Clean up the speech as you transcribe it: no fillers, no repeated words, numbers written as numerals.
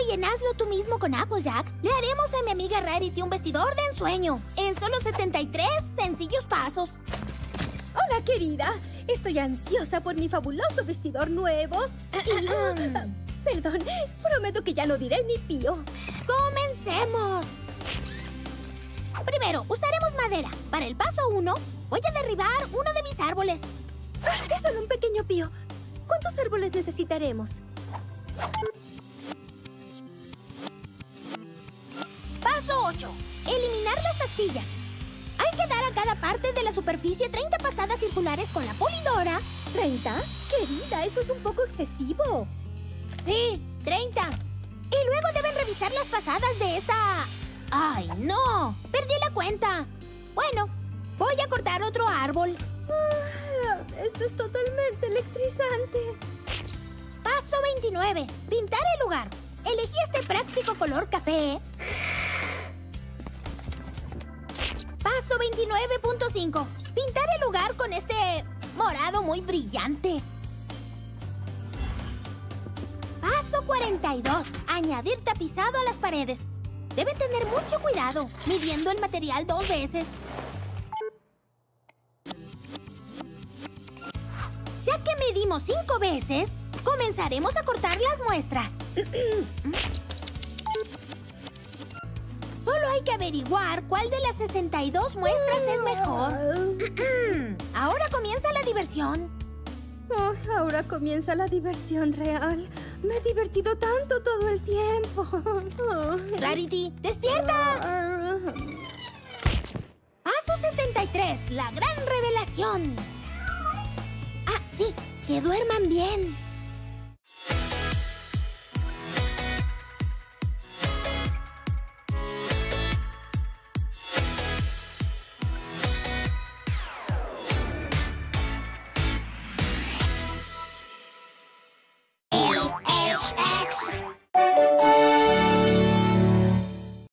Bien, hazlo tú mismo con Applejack. Le haremos a mi amiga Rarity un vestidor de ensueño en solo 73 sencillos pasos. Hola, querida. Estoy ansiosa por mi fabuloso vestidor nuevo. Perdón, prometo que ya no diré ni pío. ¡Comencemos! Primero, usaremos madera. Para el paso 1, voy a derribar uno de mis árboles. Es solo un pequeño pío. ¿Cuántos árboles necesitaremos? Paso 8. Eliminar las astillas. Hay que dar a cada parte de la superficie 30 pasadas circulares con la pulidora. ¿30? Querida, eso es un poco excesivo. Sí, 30. Y luego deben revisar las pasadas de esta... ¡Ay, no! ¡Perdí la cuenta! Bueno, voy a cortar otro árbol. Esto es totalmente electrizante. Paso 29. Pintar el lugar. Elegí este práctico color café. Paso 29.5. Pintar el lugar con este morado muy brillante. Paso 42. Añadir tapizado a las paredes. Deben tener mucho cuidado, midiendo el material 2 veces. Ya que medimos 5 veces, comenzaremos a cortar las muestras. Solo hay que averiguar cuál de las 62 muestras es mejor. Ahora comienza la diversión. Ahora comienza la diversión real. Me he divertido tanto todo el tiempo. Rarity, ¡despierta! Paso 73, la gran revelación. Ah, sí, que duerman bien.